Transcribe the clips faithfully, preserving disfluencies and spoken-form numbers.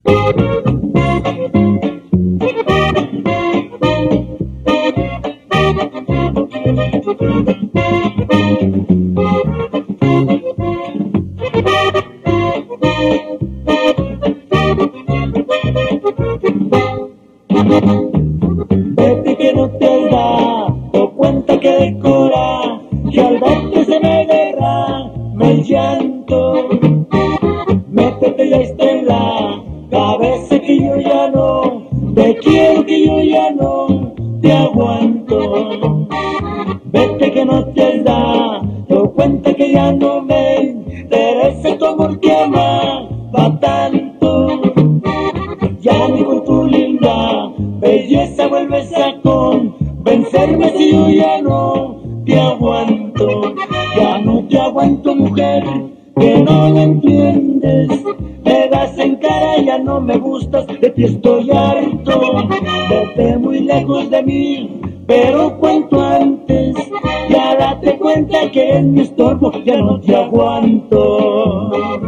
Vete que no te has dado cuenta que de coraje al verte se me derrama el llanto. Métete ya está en la cabeza que yo ya no te quiero, que yo ya no te aguanto. Vete que no te has dado cuenta que ya no me interesa tu amor que amaba tanto. Ya ni con tu linda belleza vuelves a convencerme si yo ya no te aguanto. Ya no te aguanto, mujer, que no lo entiendes. Me das en cara, ya no me gustas, de ti estoy harto. Vete muy lejos de mí, pero cuanto antes. Ya date cuenta que en mi estorbo ya no te aguanto.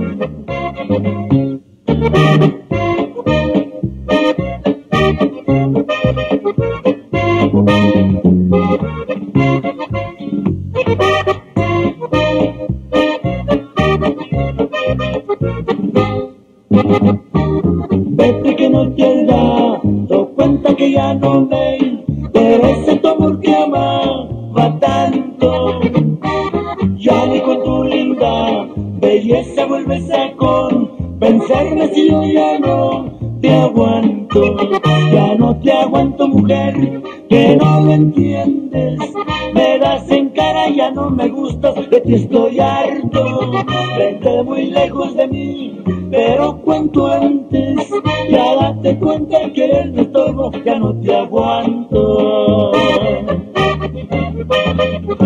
Vete que no te has dado cuenta que ya no me interesa tu amor que amaba tanto. Ya ni con tu linda belleza vuelves a convencerme si yo ya no te aguanto. Ya no te aguanto, mujer, que no lo entiendes. Me das en cara, ya no me gustas, de ti estoy harto. Vete muy lejos de mí, pero cuanto antes. Ya date cuenta que en mi estorbo ya no te aguanto.